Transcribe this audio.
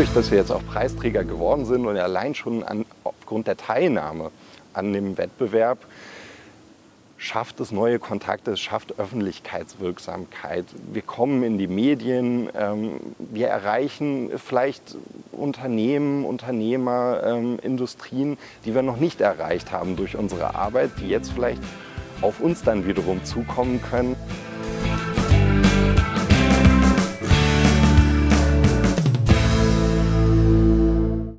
dadurch, dass wir jetzt auch Preisträger geworden sind und allein schon aufgrund der Teilnahme an dem Wettbewerb, schafft es neue Kontakte, es schafft Öffentlichkeitswirksamkeit. Wir kommen in die Medien, wir erreichen vielleicht Unternehmen, Unternehmer, Industrien, die wir noch nicht erreicht haben durch unsere Arbeit, die jetzt vielleicht auf uns dann wiederum zukommen können.